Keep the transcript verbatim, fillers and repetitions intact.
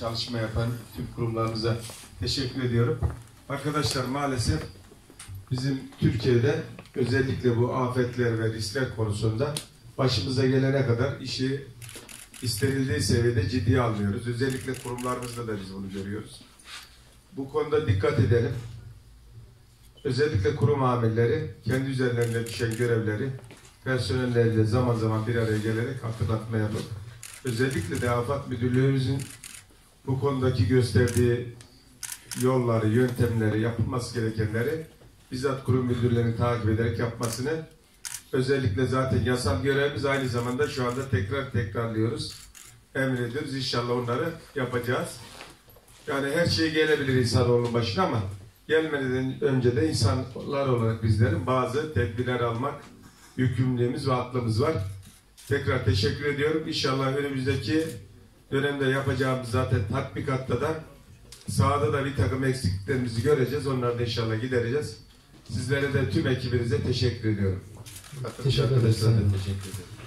çalışma yapan tüm kurumlarımıza teşekkür ediyorum. Arkadaşlar maalesef bizim Türkiye'de özellikle bu afetler ve riskler konusunda başımıza gelene kadar işi istenildiği seviyede ciddiye almıyoruz. Özellikle kurumlarımızda da biz bunu görüyoruz. Bu konuda dikkat edelim. Özellikle kurum amirleri kendi üzerlerine düşen görevleri personelleriyle zaman zaman bir araya gelerek hatırlatma yapıp özellikle de Afet Müdürlüğümüzün bu konudaki gösterdiği yolları, yöntemleri, yapılması gerekenleri bizzat kurum müdürlerinin takip ederek yapmasını özellikle zaten yasal görevimiz, aynı zamanda şu anda tekrar tekrarlıyoruz. Emrediyoruz. İnşallah onları yapacağız. Yani her şey gelebilir insanoğlunun başına ama gelmeden önce de insanlar olarak bizlerin bazı tedbirler almak yükümlülüğümüz ve aklımız var. Tekrar teşekkür ediyorum. İnşallah önümüzdeki dönemde yapacağımız zaten tatbikatta da sahada da bir takım eksikliklerimizi göreceğiz. Onları da inşallah gidereceğiz. Sizlere de tüm ekibinize teşekkür ediyorum. Teşekkür ederim. Teşekkür ederim.